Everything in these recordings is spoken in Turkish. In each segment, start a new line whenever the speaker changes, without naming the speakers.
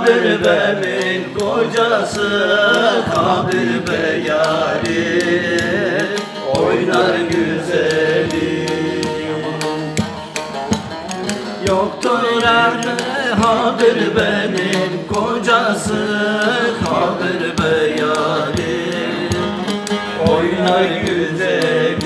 Habir bemin kocası, habir be yarim, oynar güzelim. Yoktur erde habir benim kocası, habir be yarim, oynar güzelim.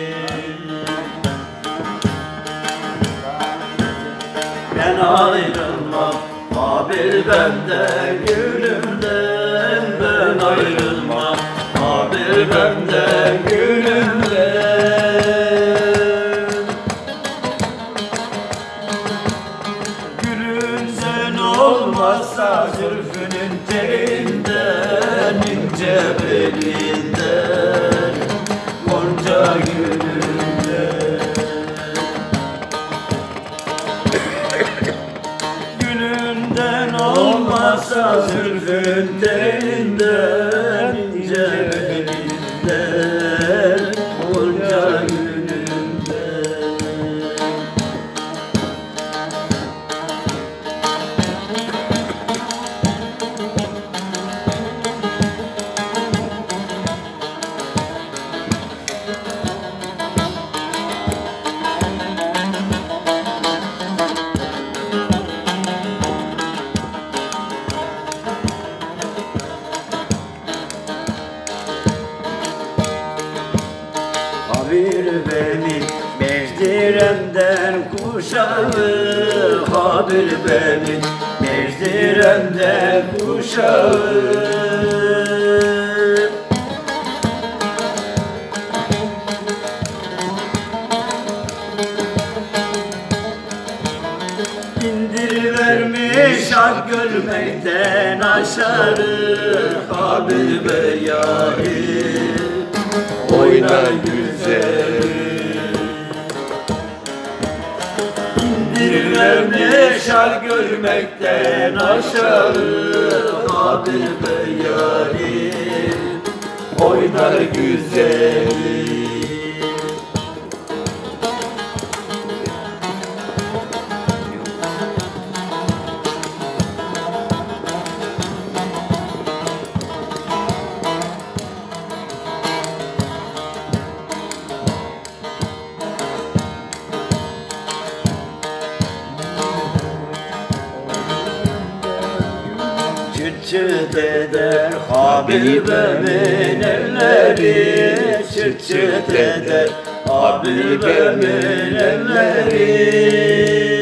Ben ayrılmam habir benden gülümden, ben ayrılmam habir benden gülümden. Gülümden olmazsa zülfünün telinden, ince belinden, gonca gülümden. Gülünden olmazsa zülfün telinden, ince belinden, gonca gülümden. Habir benim mecdiremden kuşağı, habir benim mecdiremden kuşağı. İndirivermiş hak görmekten aşağı, habir be yarim, oynar güzelim. İndirivermiş hal görmekten aşağı, habir be yarim, oynar güzelim. Çıt çıt eder Habibemin elleri, çıt çıt eder Habibemin elleri.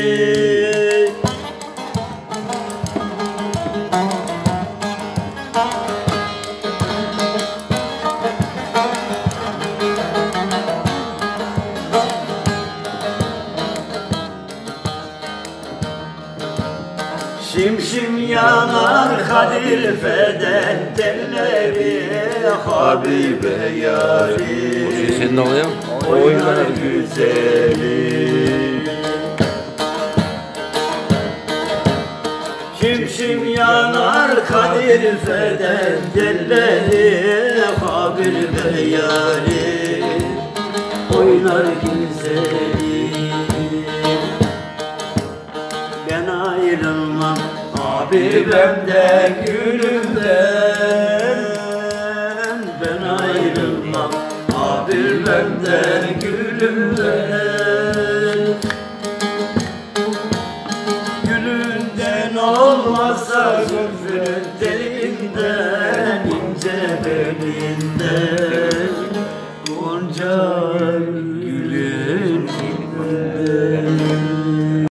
Şim şim yanar kadifeden telleri, Habibe yarim,
Senin oluyor mu?
oynar güzelim. Şim şim yanar kadifeden telleri, Habibe yarim, oynar güzelim. Ben ayrılmam Habibemden gülümden, ben ayrılmam Habibemden gülümden. Gülünden olmazsa zülfünün telinden, ince belinden,